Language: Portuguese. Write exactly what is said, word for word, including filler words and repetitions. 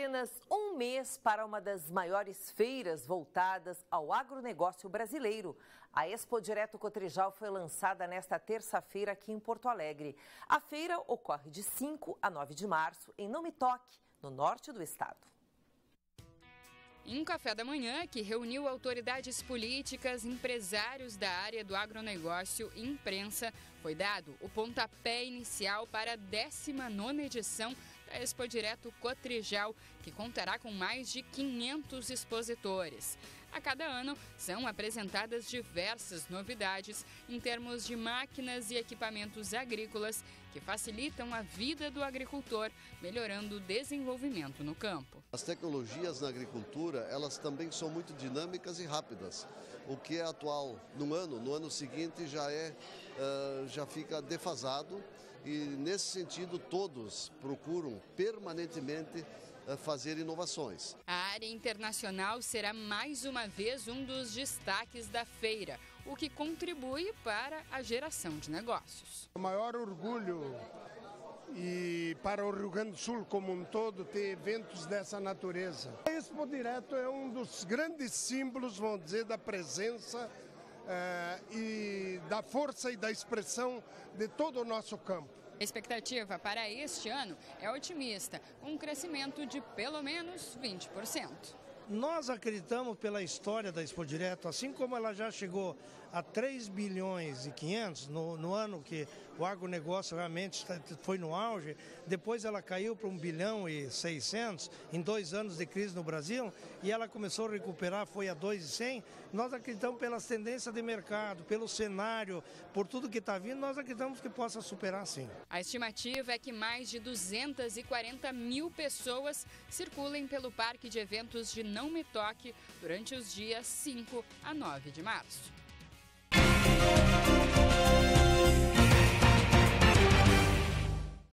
apenas um mês para uma das maiores feiras voltadas ao agronegócio brasileiro. A Expo Direto Cotrijal foi lançada nesta terça-feira aqui em Porto Alegre. A feira ocorre de cinco a nove de março em Não Me Toque, no norte do estado. Em um café da manhã que reuniu autoridades políticas, empresários da área do agronegócio e imprensa, foi dado o pontapé inicial para a décima nona edição da Expo Direto Cotrijal, que contará com mais de quinhentos expositores. A cada ano são apresentadas diversas novidades em termos de máquinas e equipamentos agrícolas que facilitam a vida do agricultor, melhorando o desenvolvimento no campo. As tecnologias na agricultura, elas também são muito dinâmicas e rápidas. O que é atual num ano, no ano seguinte já é, uh, já fica defasado e nesse sentido todos procuram permanentemente fazer inovações. A área internacional será mais uma vez um dos destaques da feira, o que contribui para a geração de negócios. O maior orgulho e para o Rio Grande do Sul como um todo ter eventos dessa natureza. A Expo Direto é um dos grandes símbolos, vamos dizer, da presença eh, e da força e da expressão de todo o nosso campo. A expectativa para este ano é otimista, com um crescimento de pelo menos vinte por cento. Nós acreditamos pela história da Expo Direto, assim como ela já chegou a três bilhões e quinhentos no, no ano que o agronegócio realmente foi no auge, depois ela caiu para um bilhão e seiscentos em dois anos de crise no Brasil e ela começou a recuperar, foi a dois e cem. Nós acreditamos pelas tendências de mercado, pelo cenário, por tudo que está vindo, nós acreditamos que possa superar sim. A estimativa é que mais de duzentas e quarenta mil pessoas circulem pelo parque de eventos de Não Me Toque durante os dias cinco a nove de março.